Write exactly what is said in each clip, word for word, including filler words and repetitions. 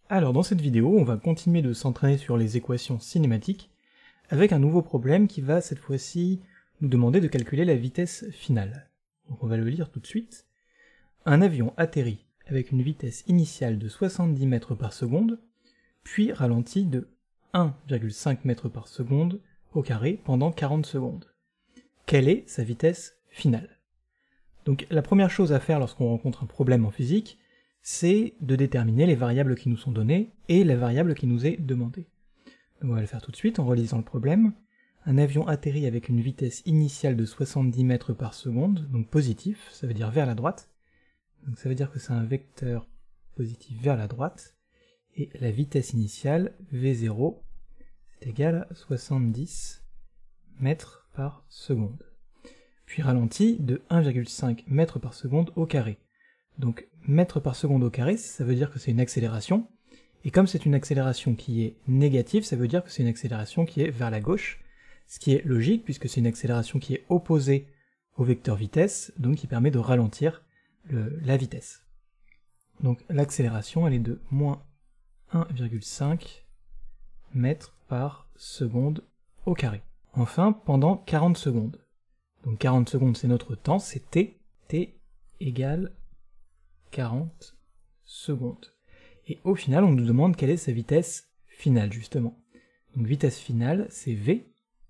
Alors dans cette vidéo, on va continuer de s'entraîner sur les équations cinématiques avec un nouveau problème qui va cette fois-ci nous demander de calculer la vitesse finale. Donc on va le lire tout de suite. Un avion atterrit avec une vitesse initiale de soixante-dix mètres par seconde, puis ralentit de un virgule cinq mètres par seconde au carré pendant quarante secondes. Quelle est sa vitesse finale? Donc la première chose à faire lorsqu'on rencontre un problème en physique, c'est de déterminer les variables qui nous sont données et la variable qui nous est demandée. Donc on va le faire tout de suite en relisant le problème. Un avion atterrit avec une vitesse initiale de soixante-dix mètres par seconde, donc positif, ça veut dire vers la droite. Donc ça veut dire que c'est un vecteur positif vers la droite, et la vitesse initiale, v zéro, c'est égal à soixante-dix mètres par seconde. Puis ralenti de un virgule cinq mètres par seconde au carré. Donc mètres par seconde au carré, ça veut dire que c'est une accélération, et comme c'est une accélération qui est négative, ça veut dire que c'est une accélération qui est vers la gauche, ce qui est logique puisque c'est une accélération qui est opposée au vecteur vitesse, donc qui permet de ralentir le, la vitesse. Donc l'accélération elle est de moins un virgule cinq mètres par seconde au carré. Enfin, pendant quarante secondes. Donc quarante secondes c'est notre temps, c'est t, t égale quarante secondes. Et au final, on nous demande quelle est sa vitesse finale, justement. Donc vitesse finale, c'est v,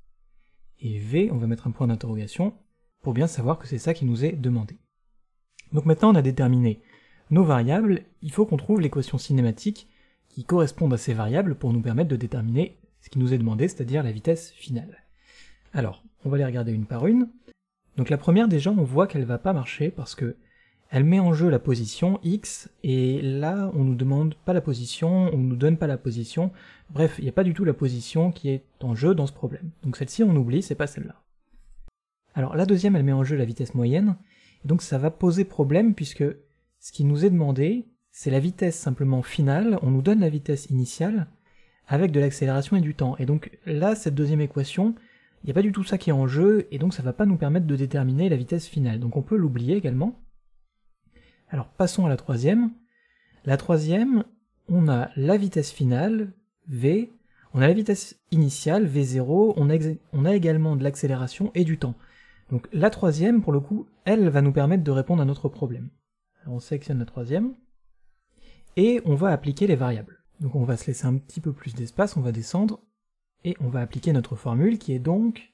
et v, on va mettre un point d'interrogation, pour bien savoir que c'est ça qui nous est demandé. Donc maintenant, on a déterminé nos variables, il faut qu'on trouve l'équation cinématique qui corresponde à ces variables pour nous permettre de déterminer ce qui nous est demandé, c'est-à-dire la vitesse finale. Alors, on va les regarder une par une. Donc la première, déjà, on voit qu'elle va pas marcher parce que elle met en jeu la position x, et là, on nous demande pas la position, on nous donne pas la position, bref, il n'y a pas du tout la position qui est en jeu dans ce problème. Donc celle-ci, on oublie, c'est pas celle-là. Alors la deuxième, elle met en jeu la vitesse moyenne, et donc ça va poser problème puisque ce qui nous est demandé, c'est la vitesse simplement finale, on nous donne la vitesse initiale, avec de l'accélération et du temps. Et donc là, cette deuxième équation, il n'y a pas du tout ça qui est en jeu, et donc ça va pas nous permettre de déterminer la vitesse finale. Donc on peut l'oublier également. Alors passons à la troisième. La troisième, on a la vitesse finale, v, on a la vitesse initiale, v zéro, on a, on a également de l'accélération et du temps. Donc la troisième, pour le coup, elle va nous permettre de répondre à notre problème. Alors on sélectionne la troisième, et on va appliquer les variables. Donc on va se laisser un petit peu plus d'espace, on va descendre, et on va appliquer notre formule qui est donc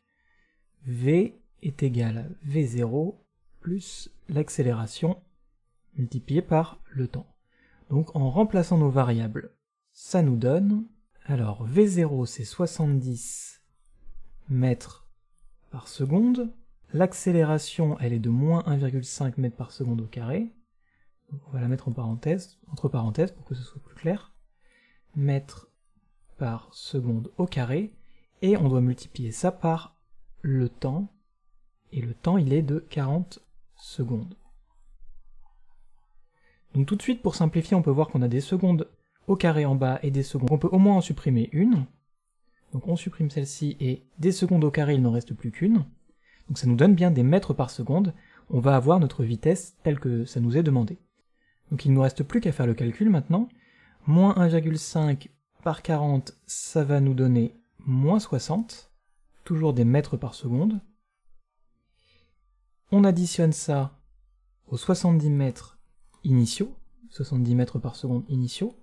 v est égal à v zéro plus l'accélération multiplié par le temps. Donc en remplaçant nos variables, ça nous donne, alors v zéro c'est soixante-dix mètres par seconde, l'accélération elle est de moins un virgule cinq mètres par seconde au carré, donc on va la mettre en parenthèse, entre parenthèses pour que ce soit plus clair, mètres par seconde au carré, et on doit multiplier ça par le temps, et le temps il est de quarante secondes. Donc tout de suite, pour simplifier, on peut voir qu'on a des secondes au carré en bas et des secondes. On peut au moins en supprimer une. Donc on supprime celle-ci et des secondes au carré, il n'en reste plus qu'une. Donc ça nous donne bien des mètres par seconde. On va avoir notre vitesse telle que ça nous est demandé. Donc il ne nous reste plus qu'à faire le calcul maintenant. Moins un virgule cinq par quarante, ça va nous donner moins soixante. Toujours des mètres par seconde. On additionne ça aux soixante-dix mètres initiaux, soixante-dix mètres par seconde initiaux,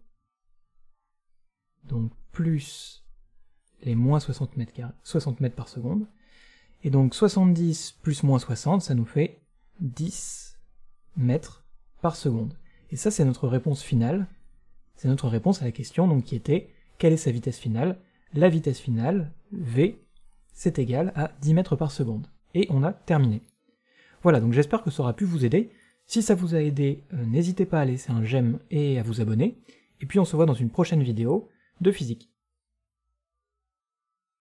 donc plus les moins soixante mètres, soixante mètres par seconde, et donc soixante-dix plus moins soixante, ça nous fait dix mètres par seconde. Et ça c'est notre réponse finale, c'est notre réponse à la question donc qui était quelle est sa vitesse finale? La vitesse finale, v, c'est égal à dix mètres par seconde. Et on a terminé. Voilà, donc j'espère que ça aura pu vous aider. Si ça vous a aidé, euh, n'hésitez pas à laisser un j'aime et à vous abonner, et puis on se voit dans une prochaine vidéo de physique.